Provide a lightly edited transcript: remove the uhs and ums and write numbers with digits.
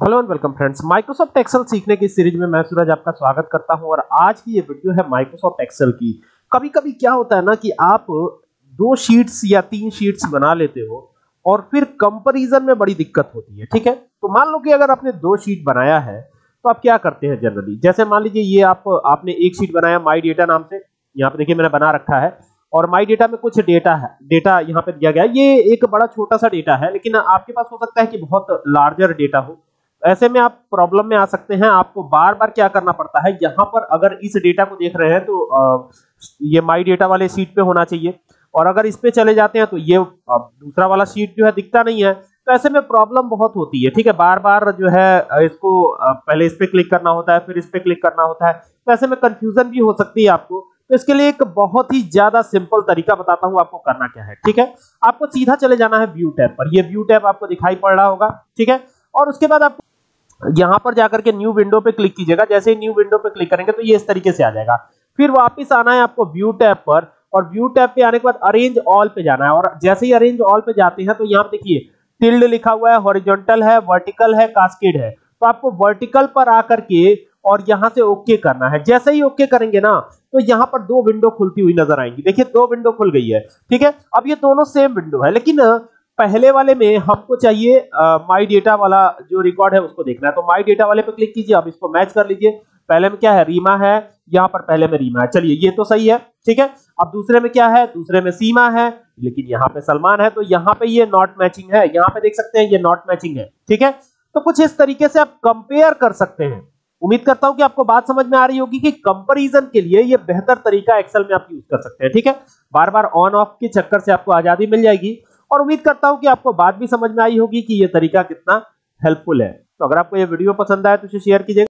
Hello and welcome friends, Microsoft Excel सीखने की series में मैं सूरज आपका स्वागत करता हूं। और आज की ये वीडियो है माइक्रोसॉफ्ट एक्सेल की। कभी-कभी क्या होता है ना कि आप दो शीट्स या तीन शीट्स बना लेते हो और फिर कंपैरिजन में बड़ी दिक्कत होती है। ठीक है, तो मान लो कि अगर आपने दो शीट बनाया है तो आप क्या करते हैं जनरली। जैसे मान लीजिए ये आपने एक शीट बनाया माई डेटा नाम से, यहाँ पे देखिए मैंने बना रखा है और माई डेटा में कुछ डेटा है, डेटा यहाँ पे दिया गया है। ये एक बड़ा छोटा सा डेटा है, लेकिन आपके पास हो सकता है कि बहुत लार्जर डेटा हो। ऐसे में आप प्रॉब्लम में आ सकते हैं। आपको बार बार क्या करना पड़ता है, यहाँ पर अगर इस डेटा को देख रहे हैं तो ये माई डेटा वाले शीट पे होना चाहिए, और अगर इस पे चले जाते हैं तो ये दूसरा वाला शीट जो है दिखता नहीं है। तो ऐसे में प्रॉब्लम बहुत होती है। ठीक है, बार बार जो है इसको पहले इस पे क्लिक करना होता है, फिर इस पे क्लिक करना होता है, तो ऐसे में कंफ्यूजन भी हो सकती है आपको। तो इसके लिए एक बहुत ही ज्यादा सिंपल तरीका बताता हूं आपको करना क्या है। ठीक है, आपको सीधा चले जाना है व्यू टैब पर। ये व्यू टैब आपको दिखाई पड़ रहा होगा। ठीक है, और उसके बाद आप यहां पर जाकर के न्यू विंडो पे क्लिक कीजिएगा। जैसे ही न्यू विंडो पे क्लिक करेंगे तो ये इस तरीके से आ जाएगा। फिर वापस आना है आपको व्यू टैब पर, और व्यू टैब पे आने के बाद अरेंज ऑल पे जाना है। और जैसे ही अरेंज ऑल पे जाते हैं तो यहाँ पे देखिए टिल्ड लिखा हुआ है, हॉरिजॉन्टल है, वर्टिकल है, कास्केड है। तो आपको वर्टिकल पर आकर के और यहां से ओके करना है। जैसे ही ओके करेंगे ना तो यहाँ पर दो विंडो खुलती हुई नजर आएंगी। देखिए दो विंडो खुल गई है। ठीक है, अब ये दोनों सेम विंडो है, लेकिन पहले वाले में हमको चाहिए माई डेटा वाला जो रिकॉर्ड है उसको देखना है। तो माई डेटा वाले पे क्लिक कीजिए। अब इसको मैच कर लीजिए। पहले में क्या है, रीमा है, यहाँ पर पहले में रीमा है। चलिए ये तो सही है। ठीक है, अब दूसरे में क्या है, दूसरे में सीमा है, लेकिन यहाँ पे सलमान है। तो यहाँ पे ये नॉट मैचिंग है। यहाँ पे देख सकते हैं ये नॉट मैचिंग है। ठीक है, तो कुछ इस तरीके से आप कंपेयर कर सकते हैं। उम्मीद करता हूं कि आपको बात समझ में आ रही होगी कि कंपैरिजन के लिए ये बेहतर तरीका एक्सेल में आप यूज कर सकते हैं। ठीक है, बार बार ऑन ऑफ के चक्कर से आपको आजादी मिल जाएगी। और उम्मीद करता हूं कि आपको बात भी समझ में आई होगी कि ये तरीका कितना हेल्पफुल है। तो अगर आपको ये वीडियो पसंद आए तो इसे शेयर कीजिएगा।